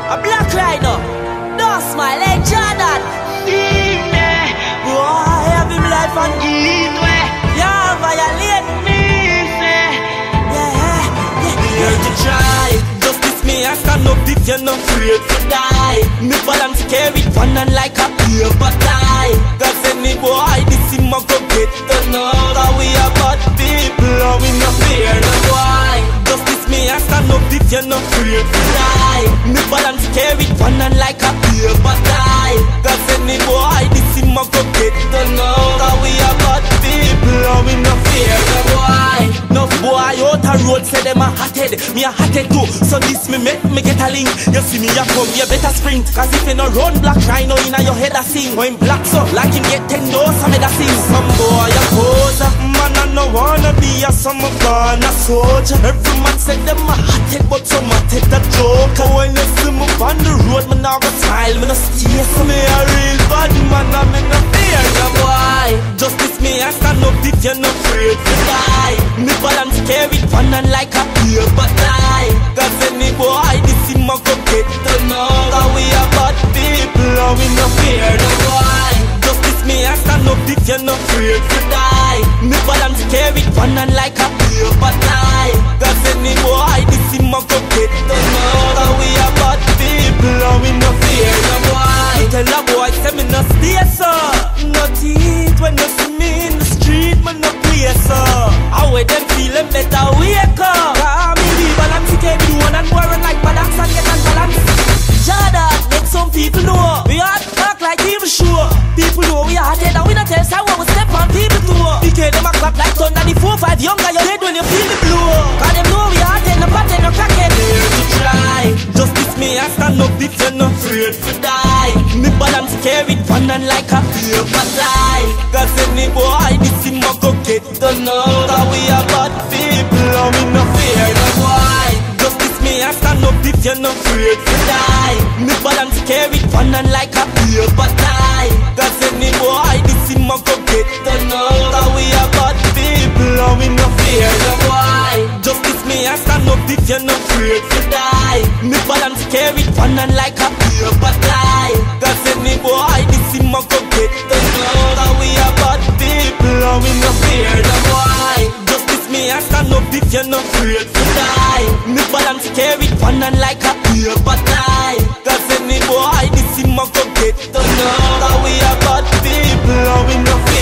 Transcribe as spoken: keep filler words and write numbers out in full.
A black rhino. Don't smile, hey Jordan. See me, boy, have him life and eat way. Yeah, violate me, say. Yeah, yeah, here to try. Justice me, I stand up if you're not afraid to die. Me balance carry one and like a paper tie. Cause any boy, this him a go get to know that we are bad people and we no fear no boy. Justice me, I stand up if you're not afraid to die. Me balance carry one and like a paper tie. Cause any boy, this him a go get to know that we are bad people and we no fear no boy. No boy out a road say them a hothead, me a hothead too. So this me make me get a link. You see me a come, you better sprint. Cause if you no run black rhino inna your head a sing. When black so like him get ten doors, some head a sing. Some boy a poser, man I no wanna be a summer born a soldier. Every man said them a hothead, but some a take the joke. When you see me on the road, me now go smile, me no stay. So me a real bad man, I me no fear no boy. Justice me, I stand up if you no afraid to die. Me balance carry one and like a paper tie. Cause any boy, this him a go get to know that we are bad people and we no fear no boy. Justice me, I stand up if you no afraid to die. Me balance carry one and like a paper tie. Cause any boy, this him a go get to know that we are bad people and we no fear no boy. Tell a boy, say me no stay so. No teeth when you see me in the street, man no play so. How we them feeling better wake up. Cause me be balance, you can't do one and more like balance and get unbalance. Jordan, make some people know we hard talk like even sure. People know we are dead and we not tell us how we step on people too. B K them a clap like thunder, the four five younger you dead when you feel the blow. Cause them know we are dead, no pattern, no crackhead. Here to try, justice me I stand up if you're not afraid to die. Me balance carry one and like a paper tie. Cause any boy this him a go get to know that we are bad people and we no fear no boy. Justice me I stand up if you're not afraid to die. Me balance carry one and like a paper tie. Cause any boy this him a go get to know that we are bad people and we no fear no boy. Justice me I stand up if you're not afraid to die. Me balance carry one and like a paper tie. Cause any boy this him a go get to know that we are bad people and we no fear no boy. Justice me I stand up if you're not afraid to die. Me balance carry one and like a paper tie. Cause any boy this him a go get to know that we are bad people and we no fear